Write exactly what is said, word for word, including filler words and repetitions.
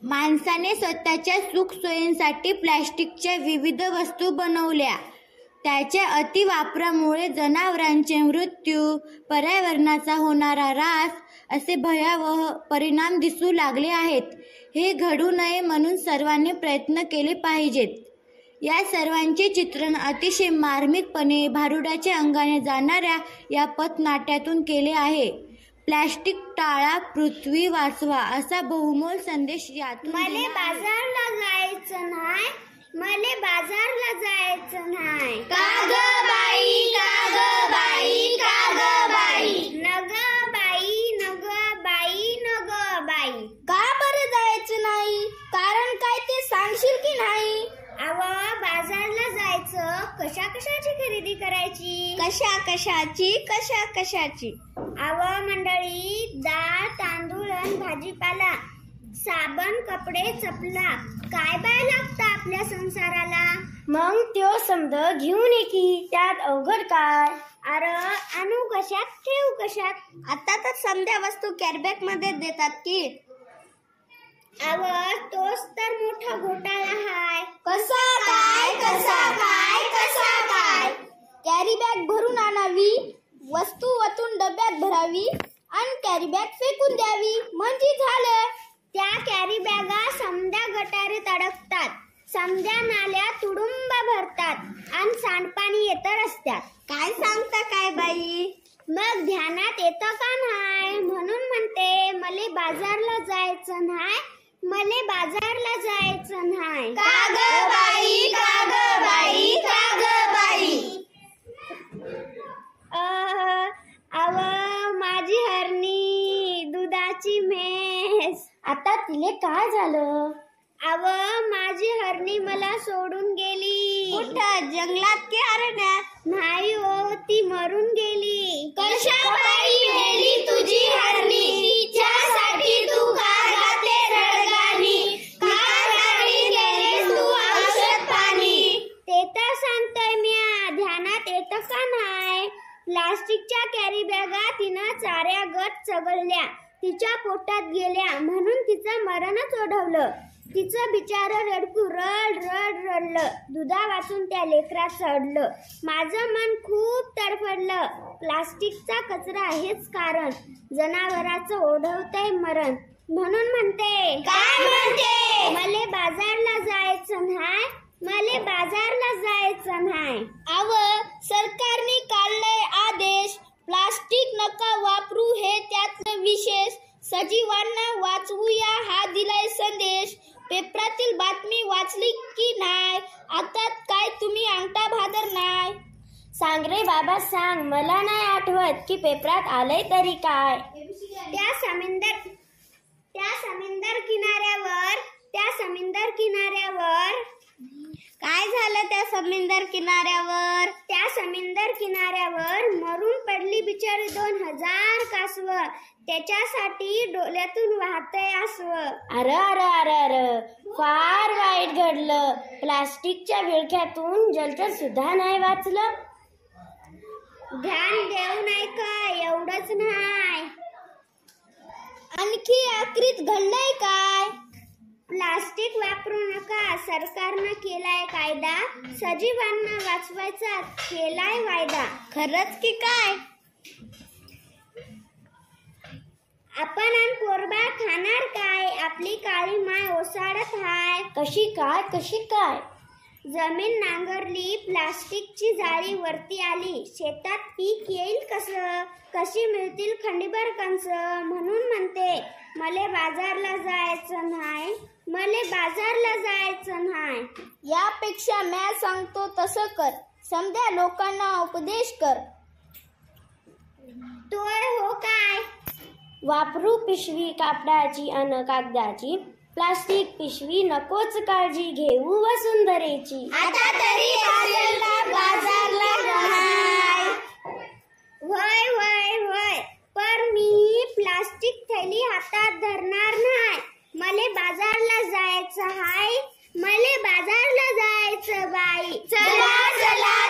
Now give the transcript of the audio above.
माणसाने स्वतःच्या सुखसोयींसाठी प्लास्टिकच्या विविध वस्तू बनवल्या. त्याच्या अतिवापरामुळे जनावरांचे मृत्यू, पर्यावरणाचा होणारा ऱ्हास असे भयावह परिणाम दिसू लागले आहेत. हे घडू नये म्हणून सर्वांनी प्रयत्न केले पाहिजेत. या सर्वांचे चित्रण अतिशय मार्मिकपणे भारुडाच्या अंगाने जाणाऱ्या या पथनाट्यातून केले आहे. प्लास्टिक टाळा, पृथ्वी वाचवा असा बहुमोल संदेश यातून मले बाजारला जायचं नाही, मले बाजारला जायचं नाही. का ग बाई, का ग बाई, का ग बाई, नग बाई, नग बाई, नग बाई. का बरं जायचं नाही? कारण काय ते सांगशील की नाही? अव बाजारला जायचं, कशा कशाची खरेदी करायची? कशा कशाची, कशा कशाची? अव मंडळी, डाळ, तांदूळ आणि भाजीपाला, साबण, कपडे, चपला, काय बाय लागतं आपल्या संसाराला? मग त्यो समज घेऊन ये की, त्यात अवघड काय? अरे आणू कशात, ठेवू कशात? आता तर समध्या वस्तू कॅरीबॅग मध्ये देतात की. अव तोच तर मोठा घोटाळा हाय. कसा काय, कसा काय, कसा काय? कॅरी बॅग भरून आणावी, वस्तू वतून डब्यात भरावी आणि कॅरी बॅग फेकून द्यावी म्हणजे झालं. त्या कॅरी बॅगा समद्या गटारीत अडकतात, समद्या नाल्या तुडुंब भरतात आणि सांडपाणी येत रस्त्यात. काय सांगता काय बाई? मग ध्यानात येतं का नाही? म्हणून म्हणते मले बाजारला जायचं नाही, मले बाजारला जायचं नाही. का ग बाई, का ग बाई, का ग बाई. अव माझी हरणी, दुधाची म्हैस. आता तिले काय झालं? अव माझी हरणी मला सोडून गेली. कुठं, जंगलात की अरण्यात? नाही हो, ती मरून गेली. कशा बाई मेली तुझी हरणी? तिच्यासाठी तू का घातले रडगाणी? का राणी गेलीस तू औषध पाणी? ते तर सांगतोय म्या, ध्यानात येतं का नाही? प्लास्टिकच्या कॅरी बॅगा तिनं चाऱ्या गट चगळल्या, तिच्या पोटात गेल्या म्हणून तिचं मरणच ओढवलं. तिचं बिचारं रडकू रड रड रडलं. दुधा वाचून त्या लेकरात चढलं. माझं मन खूप तडफडलं. प्लास्टिकचा कचरा हेच कारण, जनावराचं ओढवतंय मरण. म्हणून म्हणते, काय म्हणते? मले बाजारला जायचं नाही, मले बाजारला जायचं नाही. अव सरकारने काढलाय आदेश, प्लास्टिक नका वापरू हे त्यातलं विशेष. सजीवांना वाचवूया हा दिलाय संदेश. पेपरातील बातमी वाचली की नाही? आता काय तुम्ही अंगठा भादर नाही? सांग रे बाबा सांग, मला नाही आठवत की पेपरात आलंय तरी काय. त्या समुंदर त्या समुंदर किनाऱ्यावर त्या समुंदर किनाऱ्यावर काय झालं त्या समुंदर किनाऱ्यावर? त्या समुंदर किनाऱ्यावर मरून पडली बिचारी दोन हजार कासव. त्याच्यासाठी डोळ्यातून वाहतय आसव. अरे अरे अरे अरे, फार वाईट घडलं. प्लास्टिकच्या विळख्यातून जलचर सुद्धा नाही वाचलं. ध्यान देऊ नाही का? एवढंच नाही, आणखी आखरीत घडलंय काय? प्लास्टिक वापरू नका, सरकारनं केलाय कायदा. सजीवांना वाचवायचा केलाय वायदा. खरंच की काय? आपण आणि कोरबा खाणार काय? आपली काळी माय ओसाडत हाय. कशी काय, कशी काय? जमीन नांगरली, प्लास्टिकची जाळी वरती आली. शेतात पीक येईल कसं? कशी मिळतील खंडीभर कंस? म्हणून म्हणते मले बाजारला जायचं नाही, मले बाजारला जायचं नाही. यापेक्षा म्या सांगतो तसं कर, समध्या लोकांना उपदेश कर. तोय हो काय? वापरू पिशवी कापडाची अन कागदाची, प्लास्टिक पिशवी नकोच काळजी घेऊ वसुंधरेची. आता तरी बाजारला नाही. वय वय वय, पर मी प्लास्टिक थैली हातात धरणार नाही. मले बाजारला जायचं हाय, मले बाजारला जायचं बाई. चला चला